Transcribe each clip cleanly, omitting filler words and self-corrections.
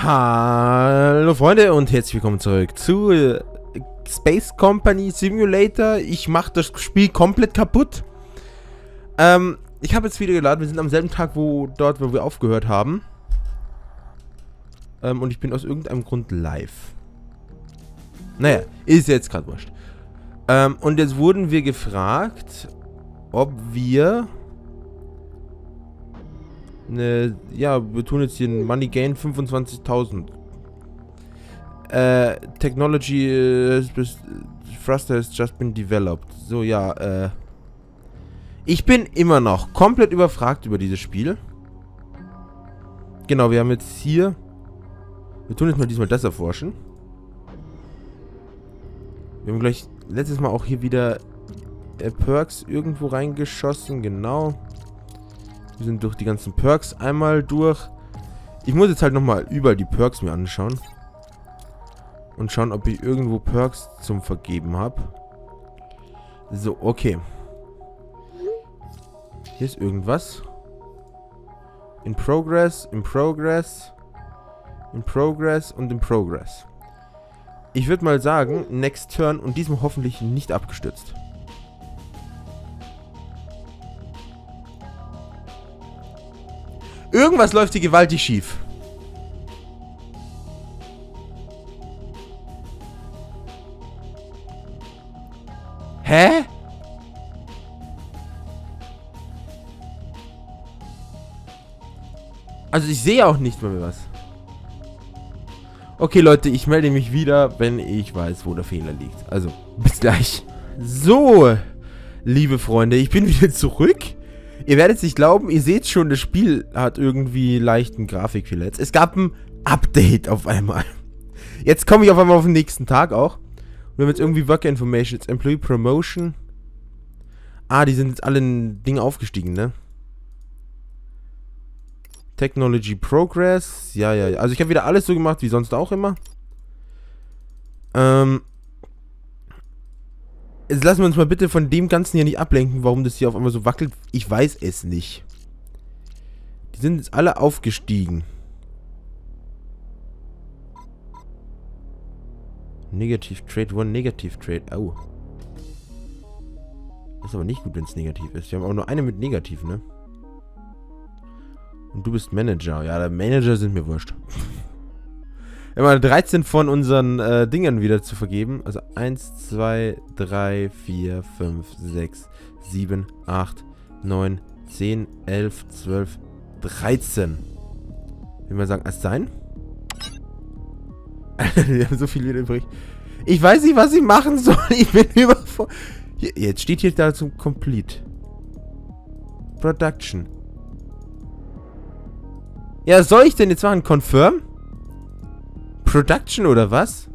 Hallo Freunde und herzlich willkommen zurück zu Space Company Simulator. Ich mache das Spiel komplett kaputt. Ich habe jetzt wieder geladen. Wir sind am selben Tag, wo wir aufgehört haben. Und ich bin aus irgendeinem Grund live. Naja, ist jetzt gerade wurscht. Und jetzt wurden wir gefragt, ob wir... ja, wir tun jetzt hier ein Money Gain 25.000. Technology Thruster has just been developed. So, ja, ich bin immer noch komplett überfragt über dieses Spiel. Genau, wir haben jetzt hier... Wir tun jetzt mal diesmal das erforschen. Wir haben gleich letztes Mal auch hier wieder Perks irgendwo reingeschossen, genau. Wir sind durch die ganzen Perks einmal durch. Ich muss jetzt halt nochmal überall die Perks mir anschauen. Und schauen, ob ich irgendwo Perks zum Vergeben habe. So, okay. Hier ist irgendwas. In Progress, in Progress, in Progress und in Progress. Ich würde mal sagen, Next Turn und diesmal hoffentlich nicht abgestürzt. Irgendwas läuft hier gewaltig schief. Hä? Also ich sehe auch nicht mehr was. Okay, Leute, ich melde mich wieder, wenn ich weiß, wo der Fehler liegt. Also, bis gleich. So, liebe Freunde, ich bin wieder zurück. Ihr werdet es nicht glauben, ihr seht schon, das Spiel hat irgendwie leichten Grafikfehler. Es gab ein Update auf einmal. Jetzt komme ich auf einmal auf den nächsten Tag auch. Wir haben jetzt irgendwie Worker Information, jetzt Employee Promotion. Ah, die sind jetzt alle in Dinge aufgestiegen, ne? Technology Progress. Ja. Also ich habe wieder alles so gemacht, wie sonst auch immer. Jetzt lassen wir uns mal bitte von dem Ganzen hier nicht ablenken, warum das hier auf einmal so wackelt. Ich weiß es nicht. Die sind jetzt alle aufgestiegen. Negativ Trade, One Negativ Trade. Oh. Das ist aber nicht gut, wenn es negativ ist. Wir haben auch nur eine mit Negativ, ne? Und du bist Manager. Ja, der Manager sind mir wurscht. Wir haben 13 von unseren Dingern wieder zu vergeben. Also 1, 2, 3, 4, 5, 6, 7, 8, 9, 10, 11, 12, 13. Will man sagen, sein? Wir haben so viel wieder übrig. Ich weiß nicht, was ich machen soll. Ich bin überfordert. Jetzt steht hier da zum Complete. Production. Ja, soll ich denn jetzt machen? Confirm? Production oder was?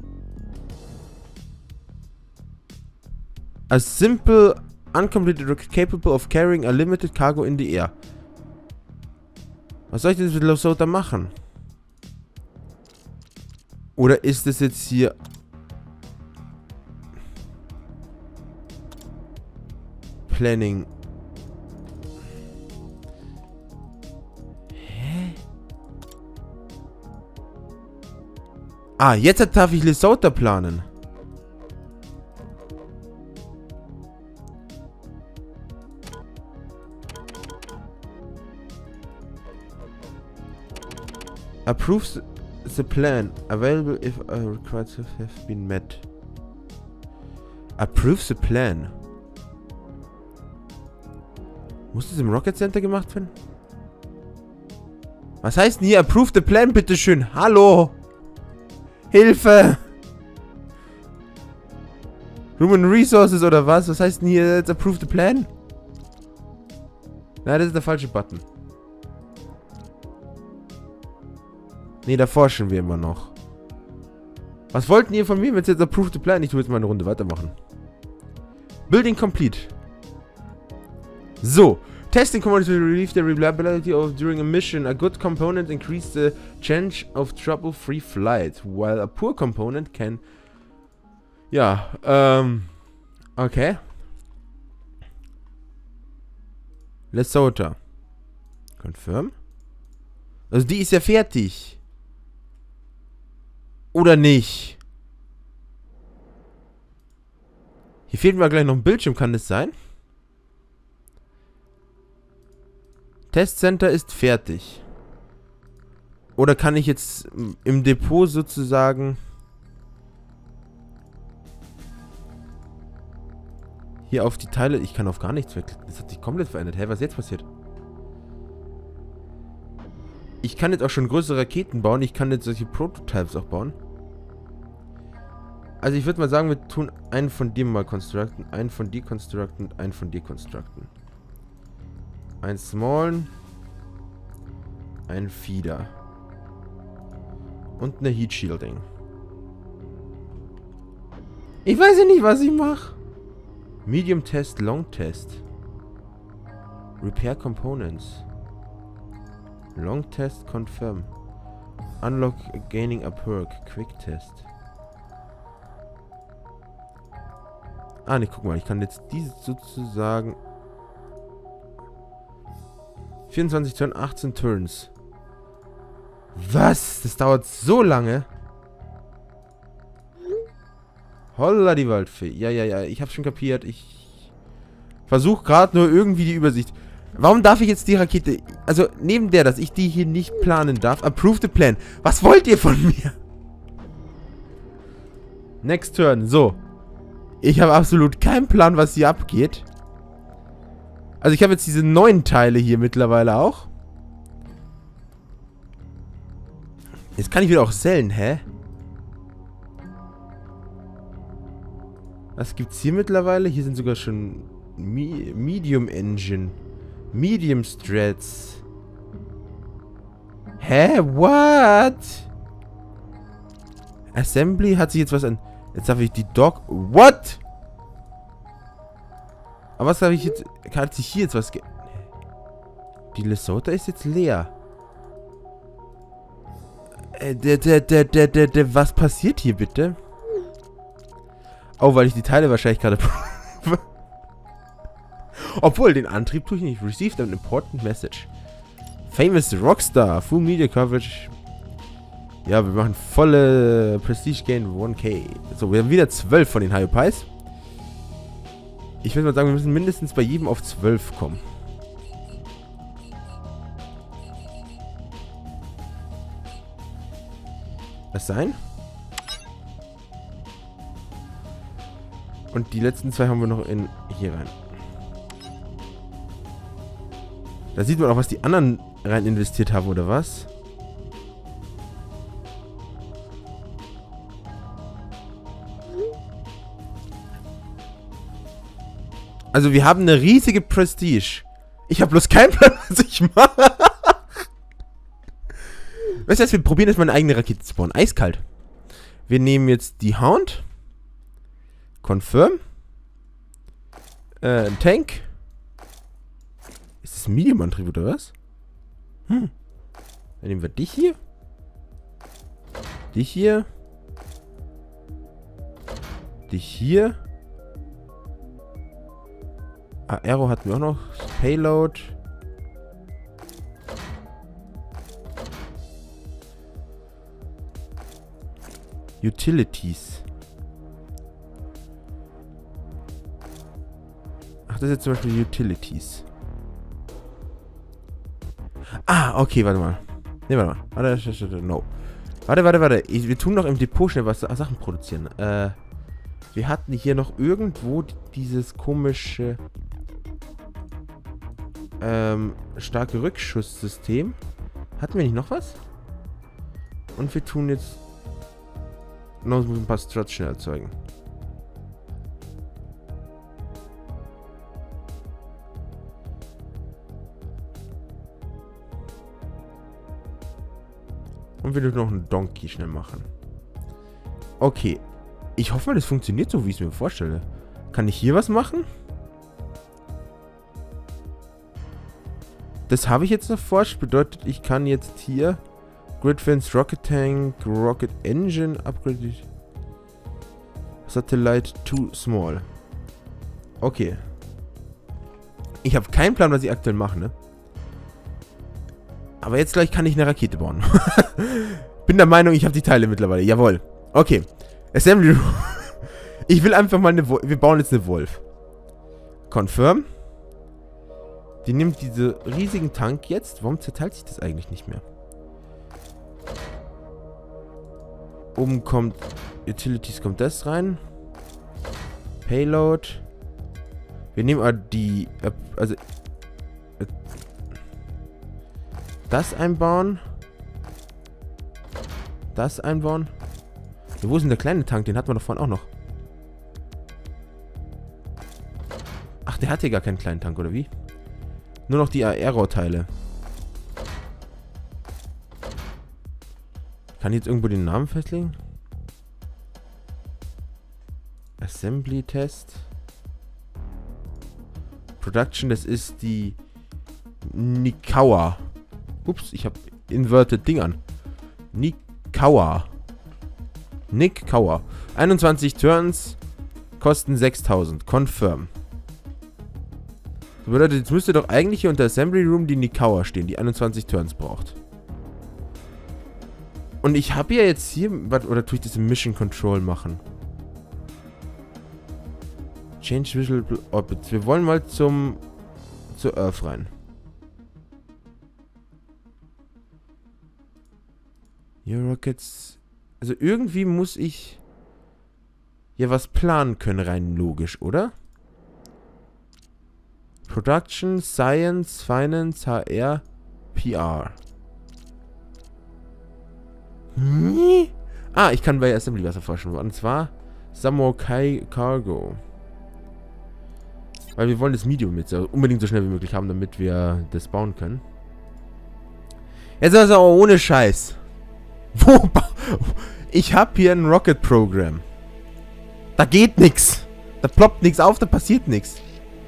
A simple, uncompleted rocket capable of carrying a limited cargo in the air. Was soll ich denn mit Lesotho machen? Oder ist das jetzt hier... Planning... Ah, jetzt darf ich Lesotho planen. Approves the plan. Available if requirements have been met. Approves the plan. Muss das im Rocket Center gemacht werden? Was heißt denn hier Approve the plan, bitteschön? Hallo! Hilfe! Human Resources oder was? Was heißt denn hier jetzt Approve the Plan? Nein, das ist der falsche Button. Ne, da forschen wir immer noch. Was wollten ihr von mir, wenn es jetzt Approve the Plan? Ich tue jetzt mal eine Runde weitermachen. Building complete. So. Testing components will relieve the reliability of during a mission. A good component increases the chance of trouble-free flight, while a poor component can... Ja, okay. Lesotho. Confirm. Also die ist ja fertig. Oder nicht? Hier fehlt mir gleich noch ein Bildschirm, kann das sein? Testcenter ist fertig. Oder kann ich jetzt im Depot sozusagen hier auf die Teile... Ich kann auf gar nichts wegklicken. Das hat sich komplett verändert. Hä, was ist jetzt passiert? Ich kann jetzt auch schon größere Raketen bauen. Ich kann jetzt solche Prototypes auch bauen. Also ich würde mal sagen, wir tun einen von dir mal constructen, einen von dir constructen und einen von dir constructen. Ein Small, ein Feeder und eine Heat Shielding. Ich weiß ja nicht, was ich mache. Medium Test, Long Test. Repair Components. Long Test, Confirm. Unlock gaining a perk. Quick Test. Ah, ne, guck mal, ich kann jetzt diese sozusagen 24 Turns, 18 Turns. Was? Das dauert so lange? Holla die Waldfee. Ja, ich hab's schon kapiert. Ich versuche gerade nur irgendwie die Übersicht. Warum darf ich jetzt die Rakete... Also, neben der, dass ich die hier nicht planen darf. Approve the plan. Was wollt ihr von mir? Next turn. So. Ich habe absolut keinen Plan, was hier abgeht. Also, ich habe jetzt diese neuen Teile hier mittlerweile auch. Jetzt kann ich wieder auch sellen, hä? Was gibt's hier mittlerweile? Hier sind sogar schon Medium Engine. Medium Strats. Hä? What? Assembly hat sich jetzt was an... Jetzt darf ich die Dog... What? Aber was darf ich jetzt... Hat sich hier jetzt was ge... Die Lesotho ist jetzt leer. Was passiert hier bitte? Oh, weil ich die Teile wahrscheinlich gerade... Obwohl, den Antrieb tue ich nicht. Received an important message. Famous Rockstar. Full Media Coverage. Ja, wir machen volle Prestige Gain 1K. So, wir haben wieder 12 von den Hyopies. Ich würde mal sagen, wir müssen mindestens bei jedem auf 12 kommen. Was sein? Und die letzten zwei haben wir noch in hier rein. Da sieht man auch, was die anderen rein investiert haben, oder was? Also wir haben eine riesige Prestige. Ich habe bloß keinen Plan, was ich mache. Weißt du was, wir probieren jetzt mal eine eigene Rakete zu bauen. Eiskalt. Wir nehmen jetzt die Hound. Confirm. Ein Tank. Ist das ein Medium-Antrieb oder was? Dann nehmen wir dich hier. Dich hier. Dich hier. Aero hatten wir auch noch. Payload. Utilities. Ach, das ist jetzt zum Beispiel Utilities. Ah, okay, warte mal. Ne, warte mal. Warte, no. Warte. Wir tun noch im Depot schnell was Sachen produzieren. Wir hatten hier noch irgendwo dieses komische starke Rückschusssystem. Hatten wir nicht noch was? Und wir tun jetzt noch ein paar Struts schnell erzeugen. Und wir dürfen noch einen Donkey schnell machen. Okay. Ich hoffe mal, das funktioniert so, wie ich es mir vorstelle. Kann ich hier was machen? Das habe ich jetzt noch forscht. Bedeutet, ich kann jetzt hier Grid Fence, Rocket Tank, Rocket Engine, Upgrade Satellite too small. Okay. Ich habe keinen Plan, was ich aktuell mache, ne? Aber jetzt gleich kann ich eine Rakete bauen. bin der Meinung, ich habe die Teile mittlerweile. Jawohl. Okay. Assembly Room. Ich will einfach mal eine Wolf. Wir bauen jetzt eine Wolf. Confirm. Die nimmt diese riesigen Tank jetzt. Warum zerteilt sich das eigentlich nicht mehr? Oben kommt Utilities, kommt das rein. Payload. Wir nehmen die... Also... Das einbauen. Das einbauen. Ja, wo ist denn der kleine Tank? Den hatten wir doch vorhin auch noch. Ach, der hat hier gar keinen kleinen Tank, oder wie? Nur noch die Aero-Teile. Kann ich jetzt irgendwo den Namen festlegen? Assembly Test. Production, das ist die Nikawa. Ups, ich habe inverted Ding an. Nikawa. Nick Kauer. 21 Turns. Kosten 6000. Confirm. Das bedeutet, jetzt müsste doch eigentlich hier unter Assembly Room die Nikawa stehen, die 21 Turns braucht. Und ich habe ja jetzt hier... Oder tue ich das im Mission Control machen? Change Visual Orbits. Wir wollen mal zur Earth rein. Hier Rockets... Also irgendwie muss ich ja was planen können, rein logisch, oder? Production, Science, Finance, HR, PR. Ah, ich kann bei Assembly was erforschen. Und zwar Samurai Cargo. Weil wir wollen das Medium jetzt unbedingt so schnell wie möglich haben, damit wir das bauen können. Jetzt also auch ohne Scheiß. Ich habe hier ein Rocket Program. Da geht nichts. Da ploppt nichts auf, da passiert nichts.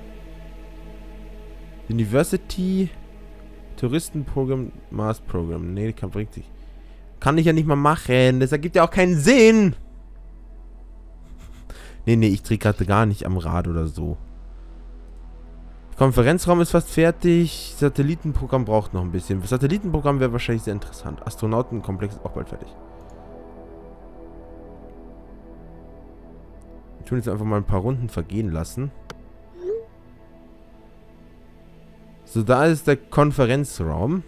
University Touristenprogramm, Mars Program. Nee, kann ich ja nicht mal machen. Das ergibt ja auch keinen Sinn. Nee, ich drehe gerade gar nicht am Rad oder so. Konferenzraum ist fast fertig. Satellitenprogramm braucht noch ein bisschen. Das Satellitenprogramm wäre wahrscheinlich sehr interessant. Astronautenkomplex ist auch bald fertig. Wir tun jetzt einfach mal ein paar Runden vergehen lassen. So, da ist der Konferenzraum.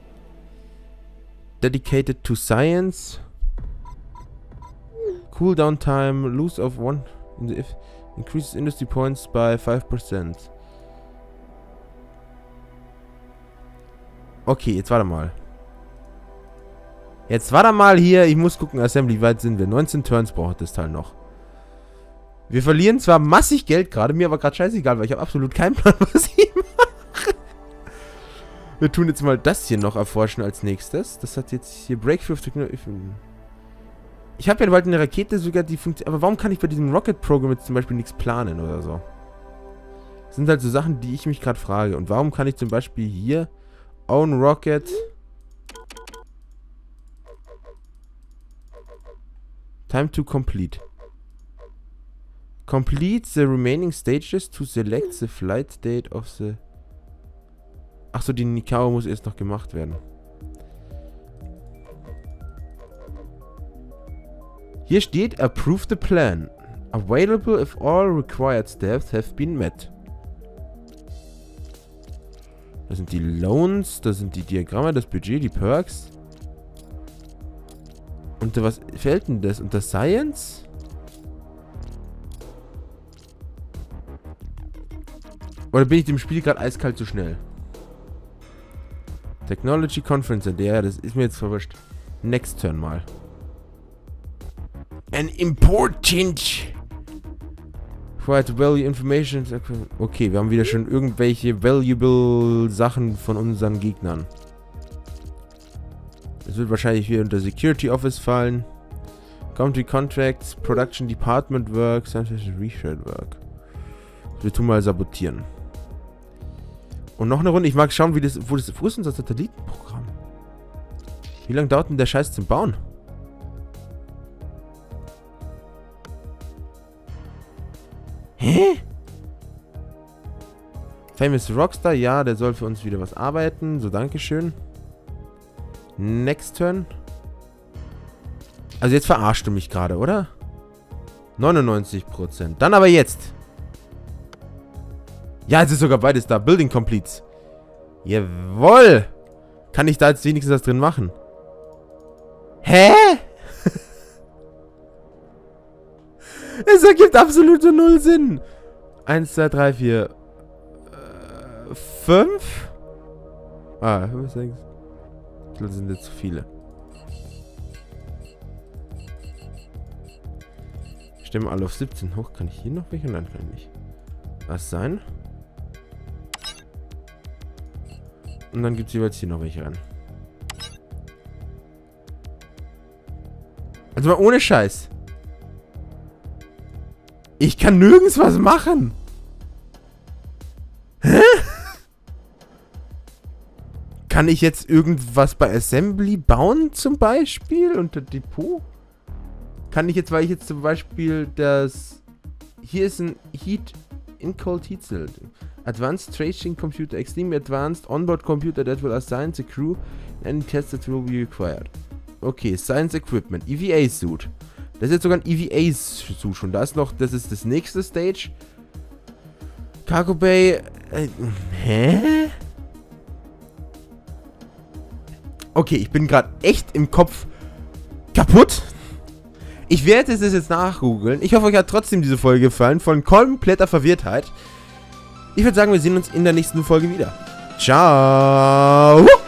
Dedicated to Science. Cooldown time. Lose of one. Increases industry points by 5%. Okay, jetzt warte mal. Jetzt warte mal hier. Ich muss gucken, Assembly, wie weit sind wir? 19 Turns braucht das Teil noch. Wir verlieren zwar massig Geld gerade, mir aber gerade scheißegal, weil ich habe absolut keinen Plan, was ich mache. Wir tun jetzt mal das hier noch erforschen als nächstes. Das hat jetzt hier Breakthrough Technology. Ich habe ja bald eine Rakete sogar, die funktioniert. Aber warum kann ich bei diesem Rocket-Programm jetzt zum Beispiel nichts planen oder so? Das sind halt so Sachen, die ich mich gerade frage. Und warum kann ich zum Beispiel hier Own Rocket Time to complete. Complete the remaining stages to select the flight date of the... Achso, die Nikawa muss erst noch gemacht werden. Hier steht, approve the plan. Available if all required steps have been met. Das sind die Loans, das sind die Diagramme, das Budget, die Perks. Unter was fällt denn das? Unter Science? Oder bin ich dem Spiel gerade eiskalt zu schnell? Technology Conference Center, ja, das ist mir jetzt verwischt. Next Turn mal. An important Quite value information. Okay, wir haben wieder schon irgendwelche valuable Sachen von unseren Gegnern. Es wird wahrscheinlich wieder unter Security Office fallen. Country Contracts, Production Department Work, Scientific Research Work. Wir tun mal sabotieren. Und noch eine Runde. Ich mag schauen, wo ist unser Satellitenprogramm? Wie lange dauert denn der Scheiß zum Bauen? Hä? Famous Rockstar, ja, der soll für uns wieder was arbeiten. So, dankeschön. Next Turn. Also jetzt verarschst du mich gerade, oder? 99%. Dann aber jetzt. Ja, es ist sogar beides da. Building Completes. Jawohl. Kann ich da jetzt wenigstens was drin machen? Hä? Es ergibt absolut null Sinn. 1, 2, 3, 4, 5? Ah, 5, 6. Ich glaube, das sind jetzt zu viele. Stimmen alle auf 17 hoch. Kann ich hier noch welche? Nein, kann ich nicht. Was sein? Und dann gibt es jeweils hier noch welche an. Also mal ohne Scheiß. Ich kann nirgends was machen. Hä? Kann ich jetzt irgendwas bei Assembly bauen zum Beispiel? Unter Depot? Kann ich jetzt, weil ich jetzt zum Beispiel das... Hier ist ein Heat... In Cold Heat Cell. Advanced Tracing Computer. Extremely Advanced Onboard Computer that will assign the crew and tests that will be required. Okay, Science Equipment. EVA Suit. Das ist jetzt sogar ein EVA Suit schon. Da ist noch... Das ist das nächste Stage. Cargo Bay... hä? Okay, ich bin gerade echt im Kopf kaputt. Ich werde es jetzt nachgoogeln. Ich hoffe, euch hat trotzdem diese Folge gefallen. Von kompletter Verwirrtheit. Ich würde sagen, wir sehen uns in der nächsten Folge wieder. Ciao.